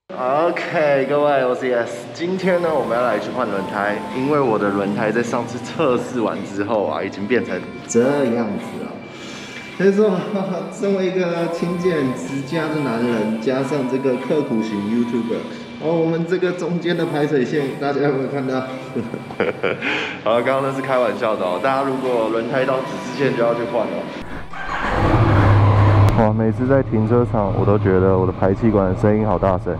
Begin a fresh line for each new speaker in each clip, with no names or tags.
OK， 各位，我是 Yes。今天呢，我们要来去换轮胎，因为我的轮胎在上次测试完之后啊，已经变成这样子了。所以说，身为一个勤俭持家的男人，加上这个刻苦型 YouTuber， 我们这个中间的排水线，大家有没有看到？好了，刚刚那是开玩笑的哦。大家如果轮胎到指示线就要去换了。哇，每次在停车场，我都觉得我的排气管的声音好大声。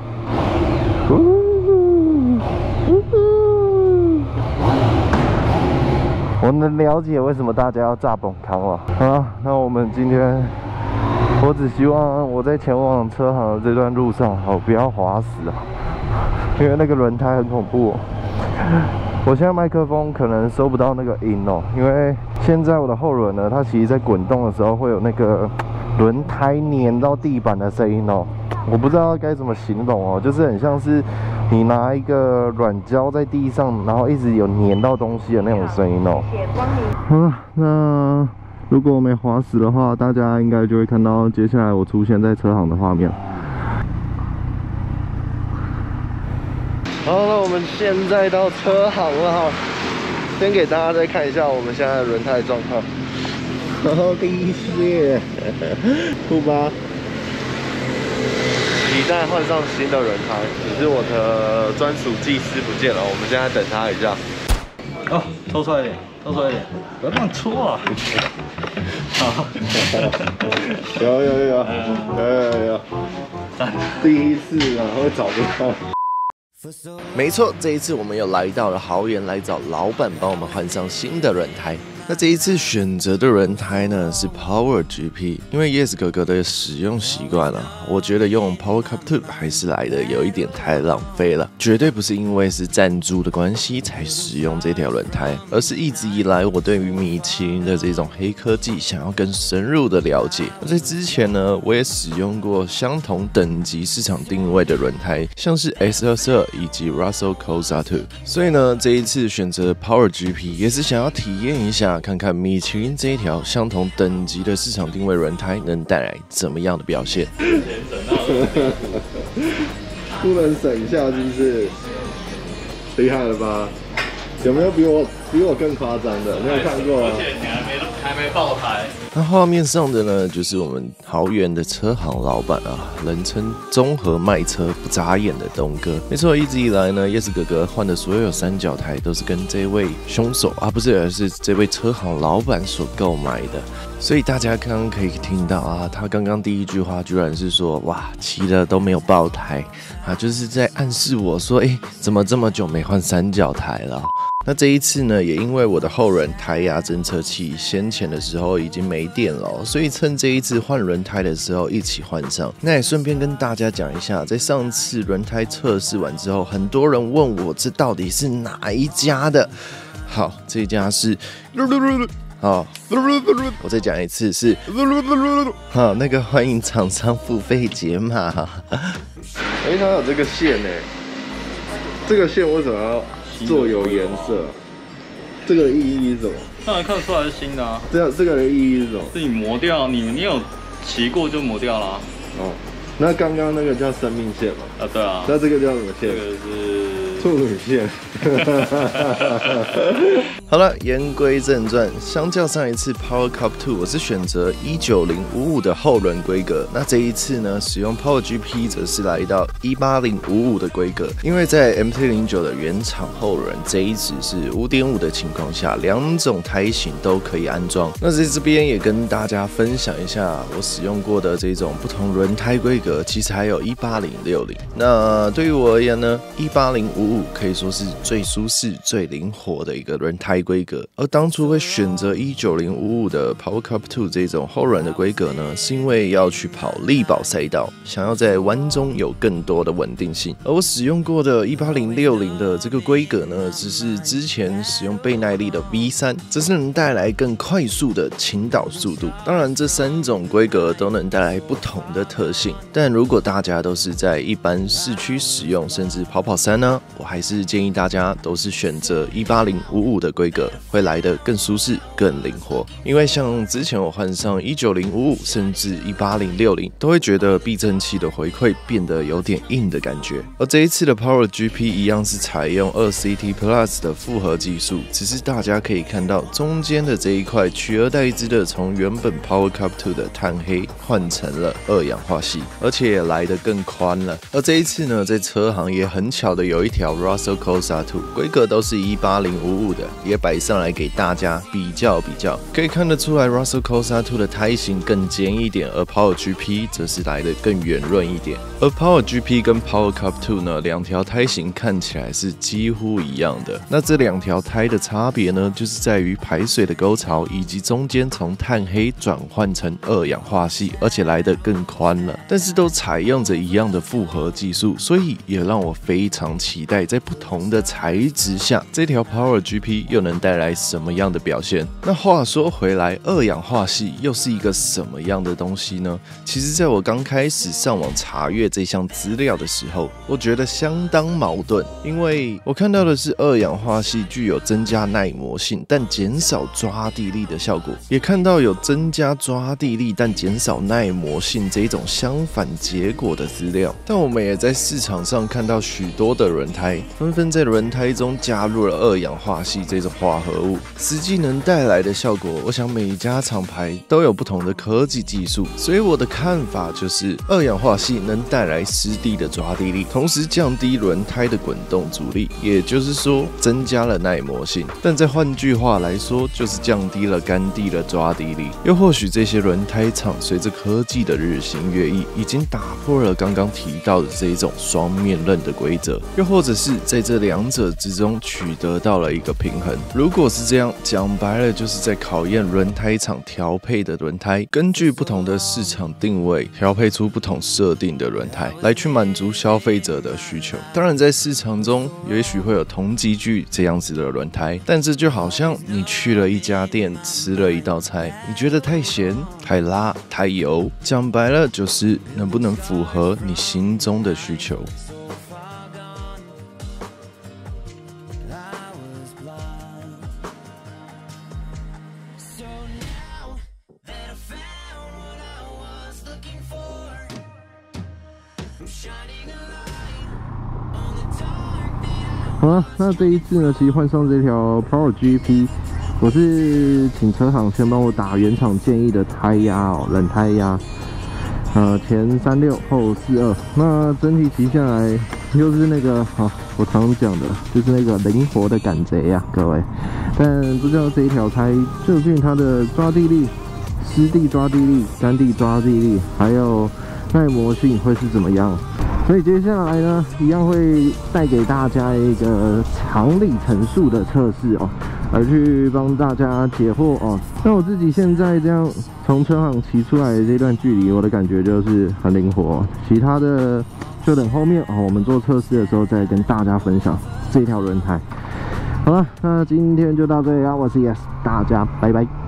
我能了解为什么大家要炸崩康了。好，那我们今天，我只希望我在前往车行的这段路上，不要滑死啊，因为那个轮胎很恐怖哦。我现在麦克风可能收不到那个音哦，因为现在我的后轮呢，它其实在滚动的时候会有那个轮胎粘到地板的声音哦。我不知道该怎么形容哦，就是很像是你拿一个软胶在地上，然后一直有粘到东西的那种声音哦。那如果我没滑死的话，大家应该就会看到接下来我出现在车行的画面。好，那我们现在到车行了哈，先给大家再看一下我们现在的轮胎状况。Holy shit， 酷吧？皮带换上新的轮胎，只是我的专属技师不见了，我们现在等他一下。
哦，抽出来一点，抽出来一点，不要乱戳啊！好，
有，第一次啊，会找不到。没错，这一次我们又来到了豪园，来找老板帮我们换上新的轮胎。那这一次选择的轮胎呢是 Power GP， 因为 Yes 哥哥的使用习惯啊，我觉得用 Power Cup 2还是来的有一点太浪费了，绝对不是因为是赞助的关系才使用这条轮胎，而是一直以来我对于米其林的这种黑科技想要更深入的了解。在之前呢，我也使用过相同等级市场定位的轮胎，像是 S22以及 Russell Coza 2，所以呢，这一次选择 Power GP 也是想要体验一下。看看米其林这一条相同等级的市场定位轮胎能带来怎么样的表现？不能省一下是不是？厉害了吧？有没有比我更夸张的？没有看过啊？
而且你还没爆胎。
那画面上的呢，就是我们豪园的车行老板啊，人称综合卖车不眨眼的东哥。没错，一直以来呢，Yes 哥哥换的所有三角胎都是跟这位凶手啊，不是，而是这位车行老板所购买的。所以大家刚刚可以听到啊，他刚刚第一句话居然是说，哇，骑了都没有爆胎啊，就是在暗示我说，怎么这么久没换三角胎了？那这一次呢，也因为我的后轮胎压侦测器先前的时候已经没电了，所以趁这一次换轮胎的时候一起换上。那也顺便跟大家讲一下，在上次轮胎测试完之后，很多人问我这到底是哪一家的？好，这家是。好，我再讲一次是，好，那个欢迎厂商付费解码。它有这个线呢，这个线为什么要做有颜色？这个的意义是什么？
当然看得出来是新的啊。
这个的意义是什么？
是你磨掉，你有骑过就磨掉了啊。
哦，那刚刚那个叫生命线嘛？
啊，对啊。
那这个叫什么线？
这个是
处女线。好了，言归正传，相较上一次 Power Cup 2， 我是选择19055的后轮规格。那这一次呢，使用 Power GP 则是来到18055的规格。因为在 MT-09 的原厂后轮这一支是 5.5 的情况下，两种胎型都可以安装。那在这边也跟大家分享一下我使用过的这种不同轮胎规格，其实还有18060。那对于我而言呢，18055可以说是最舒适、最灵活的一个轮胎规格。而当初会选择19055的 Power Cup 2这种后轮的规格呢，是因为要去跑力保赛道，想要在弯中有更多的稳定性。而我使用过的18060的这个规格呢，只是之前使用倍耐力的 V3， 这是能带来更快速的倾倒速度。当然，这三种规格都能带来不同的特性，但如果大家都是在一般市区使用，甚至跑山呢， 我还是建议大家都是选择18055的规格，会来得更舒适、更灵活。因为像之前我换上19055甚至18060，都会觉得避震器的回馈变得有点硬的感觉。而这一次的 Power GP 一样是采用2CT Plus 的复合技术，只是大家可以看到中间的这一块取而代之的，从原本 Power Cup 2的碳黑换成了2氧化系，而且也来得更宽了。而这一次呢，在车行也很巧的有一条 Russell Costa 2，规格都是18055的，也摆上来给大家比较。可以看得出来 Russell Costa 2的胎型更尖一点，而 Power GP 则是来得更圆润一点。而 Power GP 跟 Power Cup 2呢，两条胎型看起来是几乎一样的。那这两条胎的差别呢，就是在于排水的沟槽以及中间从碳黑转换成2氧化系，而且来得更宽了。但是都采用着一样的复合技术，所以也让我非常期待在不同的材质下，这条 Power GP 又能带来什么样的表现。那话说回来，2氧化系又是一个什么样的东西呢？其实在我刚开始上网查阅这项资料的时候，我觉得相当矛盾，因为我看到的是2氧化系具有增加耐磨性但减少抓地力的效果，也看到有增加抓地力但减少耐磨性这种相反结果的资料。但我们也在市场上看到许多的轮胎纷纷在轮胎中加入了2氧化系这种化合物，实际能带来的效果，我想每一家厂牌都有不同的科技技术，所以我的看法就是2氧化系能带来湿地的抓地力，同时降低轮胎的滚动阻力，也就是说增加了耐磨性。但再换句话来说，就是降低了干地的抓地力。又或许这些轮胎厂随着科技的日新月异，已经打破了刚刚提到的这一种双面刃的规则，又或者是在这两者之中取得到了一个平衡。如果是这样，讲白了就是在考验轮胎厂调配的轮胎，根据不同的市场定位，调配出不同设定的轮胎，来去满足消费者的需求。当然，在市场中也许会有同级距这样子的轮胎，但这就好像你去了一家店吃了一道菜，你觉得太咸、太辣、太油，讲白了就是能不能符合你心中的需求。
好了，那这一次呢，其实换上这条 Power GP， 我是请车行先帮我打原厂建议的胎压哦，冷胎压，前36后42。那整体骑下来又是那个我常讲的，就是那个灵活的赶贼呀，各位。但不知道这一条胎究竟它的抓地力、湿地抓地力、干地抓地力，还有耐磨性会是怎么样？所以接下来呢，一样会带给大家一个长里程数的测试哦，来去帮大家解惑哦。那我自己现在这样从车行骑出来的这段距离，我的感觉就是很灵活。其他的就等后面我们做测试的时候再跟大家分享这条轮胎。好了，那今天就到这里啦，我是 Yes， 大家拜拜。